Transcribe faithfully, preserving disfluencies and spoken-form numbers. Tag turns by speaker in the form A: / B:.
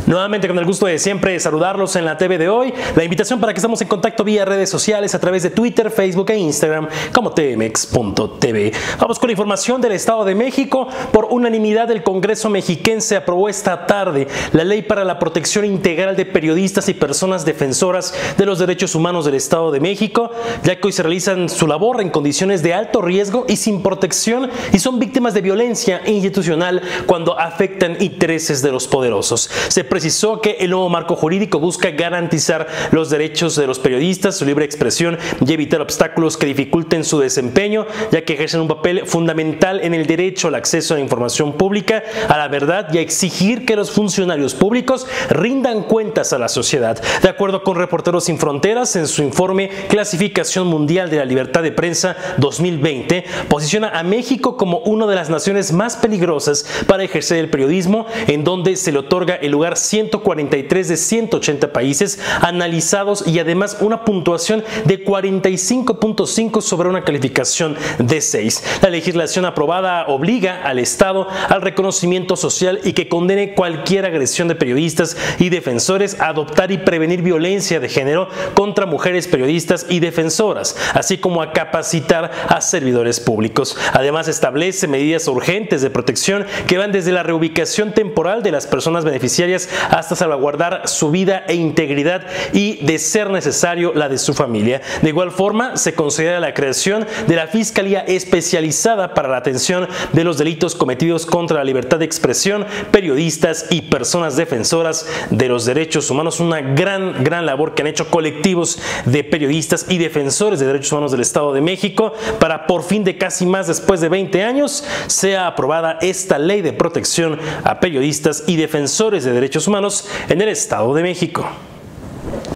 A: Nuevamente con el gusto de siempre saludarlos en la T V de hoy. La invitación para que estemos en contacto vía redes sociales a través de Twitter, Facebook e Instagram como T M X punto T V. Vamos con la información del Estado de México. Por unanimidad el Congreso mexiquense aprobó esta tarde la Ley para la Protección Integral de Periodistas y Personas Defensoras de los Derechos Humanos del Estado de México, ya que hoy se realizan su labor en condiciones de alto riesgo y sin protección y son víctimas de violencia institucional cuando afectan intereses de los poderosos. Se precisó que el nuevo marco jurídico busca garantizar los derechos de los periodistas, su libre expresión y evitar obstáculos que dificulten su desempeño, ya que ejercen un papel fundamental en el derecho al acceso a la información pública, a la verdad y a exigir que los funcionarios públicos rindan cuentas a la sociedad. De acuerdo con Reporteros Sin Fronteras, en su informe Clasificación Mundial de la Libertad de Prensa dos mil veinte, posiciona a México como una de las naciones más peligrosas para ejercer el periodismo, en donde se le otorga el lugar ciento cuarenta y tres de ciento ochenta países analizados y además una puntuación de cuarenta y cinco punto cinco sobre una calificación de seis. La legislación aprobada obliga al Estado al reconocimiento social y que condene cualquier agresión de periodistas y defensores, a adoptar y prevenir violencia de género contra mujeres periodistas y defensoras, así como a capacitar a servidores públicos. Además establece medidas urgentes de protección que van desde la reubicación temporal de las personas beneficiarias hasta salvaguardar su vida e integridad y, de ser necesario, la de su familia. De igual forma, se considera la creación de la Fiscalía Especializada para la Atención de los Delitos Cometidos contra la Libertad de Expresión, periodistas y personas defensoras de los derechos humanos. Una gran, gran labor que han hecho colectivos de periodistas y defensores de derechos humanos del Estado de México para, por fin de casi más después de veinte años, sea aprobada esta ley de protección a periodistas y defensores de derechos humanos en el Estado de México.